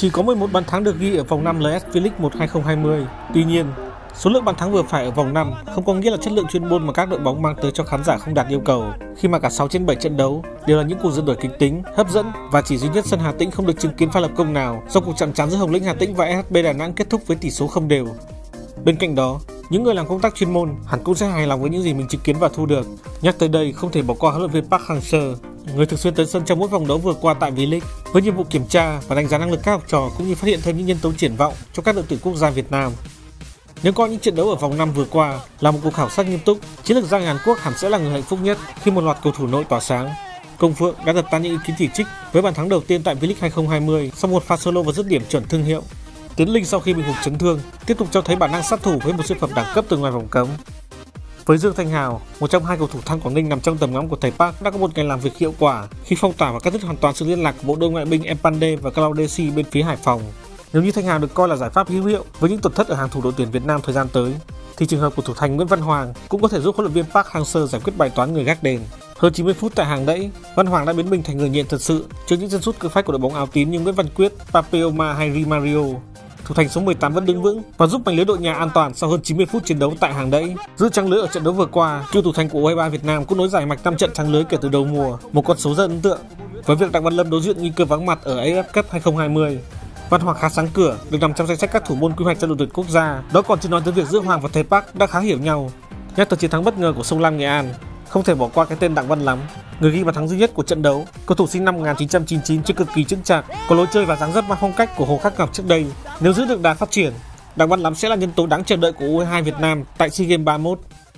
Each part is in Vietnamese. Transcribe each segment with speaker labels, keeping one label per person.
Speaker 1: Chỉ có 11 bàn thắng được ghi ở vòng 5 LS V-League 1 2020. Tuy nhiên, số lượng bàn thắng vừa phải ở vòng 5 không có nghĩa là chất lượng chuyên môn mà các đội bóng mang tới cho khán giả không đạt yêu cầu, khi mà cả 6 trên 7 trận đấu đều là những cuộc rượt đuổi kịch tính, hấp dẫn và chỉ duy nhất sân Hà Tĩnh không được chứng kiến pha lập công nào do cuộc chạm trán giữa Hồng Lĩnh Hà Tĩnh và SHB Đà Nẵng kết thúc với tỷ số không đều. Bên cạnh đó, những người làm công tác chuyên môn hẳn cũng sẽ hài lòng với những gì mình chứng kiến và thu được. Nhắc tới đây, không thể bỏ qua huấn luyện viên Park Hang-seo, người thường xuyên tới sân trong mỗi vòng đấu vừa qua tại V-League, với nhiệm vụ kiểm tra và đánh giá năng lực các học trò cũng như phát hiện thêm những nhân tố triển vọng cho các đội tuyển quốc gia Việt Nam. Nếu coi những trận đấu ở vòng 5 vừa qua là một cuộc khảo sát nghiêm túc, chiến lược gia người Hàn Quốc hẳn sẽ là người hạnh phúc nhất khi một loạt cầu thủ nội tỏa sáng. Công Phượng đã dập tan những ý kiến chỉ trích với bàn thắng đầu tiên tại V-League 2020 sau một pha solo và dứt điểm chuẩn thương hiệu. Tiến Linh sau khi bị hụt chấn thương tiếp tục cho thấy bản năng sát thủ với một siêu phẩm đẳng cấp từ ngoài vòng cấm. Với Dương Thanh Hào, một trong hai cầu thủ Than Quảng Ninh nằm trong tầm ngắm của thầy Park, đã có một ngày làm việc hiệu quả khi phong tỏa và cắt đứt hoàn toàn sự liên lạc của bộ đôi ngoại binh Mpande và Claudesi bên phía Hải Phòng. Nếu như Thanh Hào được coi là giải pháp hữu hiệu với những tổn thất ở hàng thủ đội tuyển Việt Nam thời gian tới, thì trường hợp của thủ thành Nguyễn Văn Hoàng cũng có thể giúp huấn luyện viên Park Hang-seo giải quyết bài toán người gác đền. Hơn 90 phút tại hàng đẫy, Văn Hoàng đã biến mình thành người nhện thật sự trước những chân sút cơ phách của đội bóng áo tím như Nguyễn Văn Quyết, Papeoma hay Di Mario. Thủ thành số 18 vẫn đứng vững và giúp mảnh lưới đội nhà an toàn sau hơn 90 phút chiến đấu tại hàng đẫy. Giữ trăng lưới ở trận đấu vừa qua, cựu thủ thành của U23 Việt Nam cũng nối dài mạch 5 trận thắng lưới kể từ đầu mùa, một con số rất ấn tượng. Với việc Đặng Văn Lâm đối diện nguy cơ vắng mặt ở AFF Cup 2020, Văn Hoàng khá sáng cửa, được nằm trong danh sách các thủ môn quy hoạch cho đội tuyển quốc gia. Đó còn chưa nói tới việc giữa Hoàng và thầy Park đã khá hiểu nhau. Nhắc tới chiến thắng bất ngờ của Sông Lam Nghệ An, không thể bỏ qua cái tên Đặng Văn Lắm, người ghi bàn thắng duy nhất của trận đấu. Cầu thủ sinh năm 1999 chơi cực kỳ chững chạc, có lối chơi và dáng dấp mang phong cách của Hồ Khắc Ngọc trước đây. Nếu giữ được đà phát triển, Đặng Văn Lắm sẽ là nhân tố đáng chờ đợi của U22 Việt Nam tại SEA Games 31.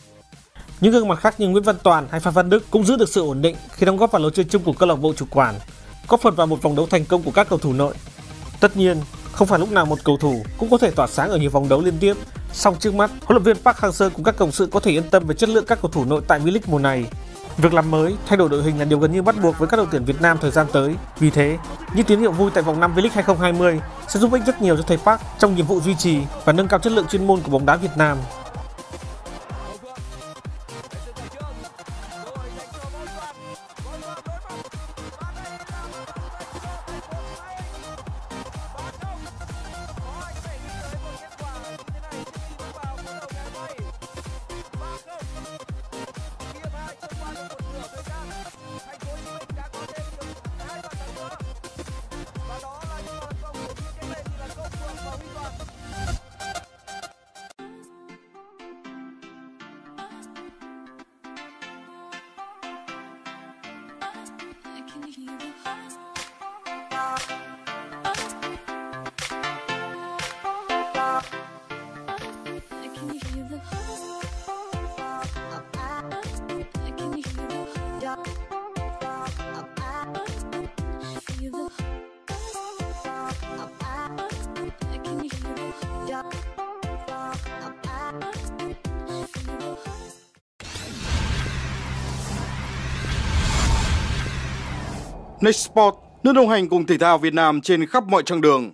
Speaker 1: Những gương mặt khác như Nguyễn Văn Toàn hay Phan Văn Đức cũng giữ được sự ổn định khi đóng góp vào lối chơi chung của câu lạc bộ chủ quản, góp phần vào một vòng đấu thành công của các cầu thủ nội. Tất nhiên, không phải lúc nào một cầu thủ cũng có thể tỏa sáng ở nhiều vòng đấu liên tiếp. Song trước mắt, huấn luyện viên Park Hang-seo cùng các cộng sự có thể yên tâm về chất lượng các cầu thủ nội tại V-League mùa này. Việc làm mới, thay đổi đội hình là điều gần như bắt buộc với các đội tuyển Việt Nam thời gian tới. Vì thế, những tín hiệu vui tại vòng 5 V-League 2020 sẽ giúp ích rất nhiều cho thầy Park trong nhiệm vụ duy trì và nâng cao chất lượng chuyên môn của bóng đá Việt Nam.
Speaker 2: Nextsport, nước đồng hành cùng thể thao Việt Nam trên khắp mọi chặng đường.